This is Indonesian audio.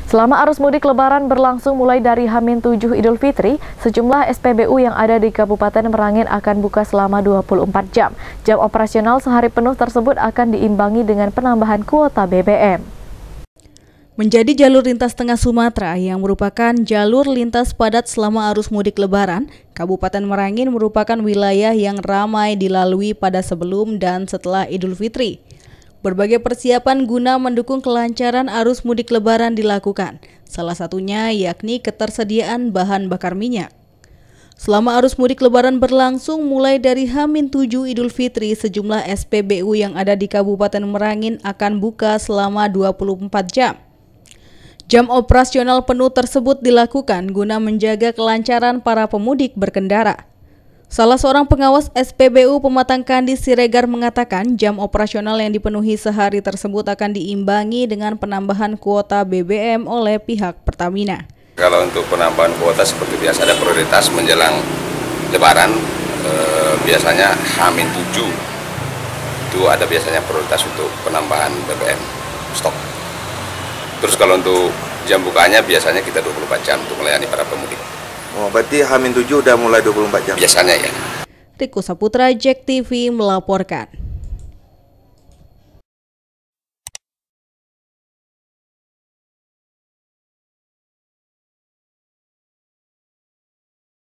Selama arus mudik Lebaran berlangsung mulai dari H-7 Idul Fitri, sejumlah SPBU yang ada di Kabupaten Merangin akan buka selama 24 jam. Jam operasional sehari penuh tersebut akan diimbangi dengan penambahan kuota BBM. Menjadi jalur lintas tengah Sumatera yang merupakan jalur lintas padat selama arus mudik Lebaran, Kabupaten Merangin merupakan wilayah yang ramai dilalui pada sebelum dan setelah Idul Fitri. Berbagai persiapan guna mendukung kelancaran arus mudik Lebaran dilakukan, salah satunya yakni ketersediaan bahan bakar minyak. Selama arus mudik Lebaran berlangsung mulai dari H-7 Idul Fitri, sejumlah SPBU yang ada di Kabupaten Merangin akan buka selama 24 jam. Jam operasional penuh tersebut dilakukan guna menjaga kelancaran para pemudik berkendara. Salah seorang pengawas SPBU Pematang Kandi Siregar mengatakan jam operasional yang dipenuhi sehari tersebut akan diimbangi dengan penambahan kuota BBM oleh pihak Pertamina. Kalau untuk penambahan kuota seperti biasa ada prioritas menjelang Lebaran, biasanya H-7 itu ada biasanya prioritas untuk penambahan BBM stok. Terus kalau untuk jam bukanya biasanya kita 24 jam untuk melayani para pemudik. Oh, berarti H-7 udah mulai 24 jam? Biasanya ya. Riko Saputra, JEK TV melaporkan.